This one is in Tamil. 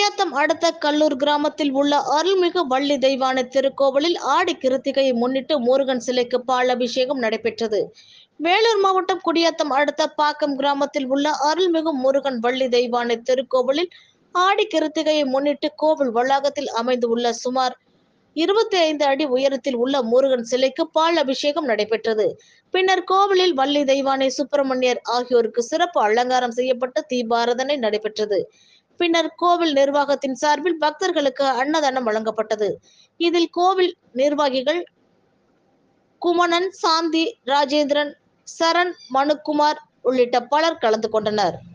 குடியாத்தம் அடுத்த கல்லூர் கிராமத்தில் உள்ள அருள்மிகு வள்ளி தெய்வானை திருக்கோவிலில் ஆடி கிருத்திகையை முன்னிட்டு முருகன் சிலைக்கு பால் அபிஷேகம் நடைபெற்றது. வேலூர் மாவட்டம் குடியாத்தம் அடுத்த பாக்கம் கிராமத்தில் உள்ள அருள்மிகு முருகன் வள்ளி தெய்வானை திருக்கோவிலில் ஆடி கிருத்திகையை முன்னிட்டு கோவில் வளாகத்தில் அமைந்துள்ள சுமார் 25 அடி உயரத்தில் உள்ள முருகன் சிலைக்கு பால் அபிஷேகம் நடைபெற்றது. பின்னர் கோவிலில் வள்ளி தெய்வானை, சுப்பிரமணியர் ஆகியோருக்கு சிறப்பு அலங்காரம் செய்யப்பட்டு தீபாராதனை நடைபெற்றது. பின்னர் கோவில் நிர்வாகத்தின் சார்பில் பக்தர்களுக்கு அன்னதானம் வழங்கப்பட்டது. இதில் கோவில் நிர்வாகிகள் குமணன், சாந்தி, ராஜேந்திரன், சரண், மனுக்குமார் உள்ளிட்ட பலர் கலந்து கொண்டனர்.